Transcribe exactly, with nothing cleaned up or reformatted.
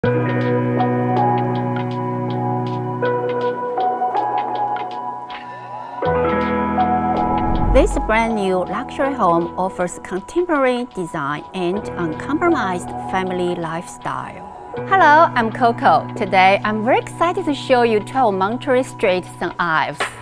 This brand new luxury home offers contemporary design and uncompromised family lifestyle. Hello, I'm Coco. Today, I'm very excited to show you twelve Monterey Street, Saint Ives.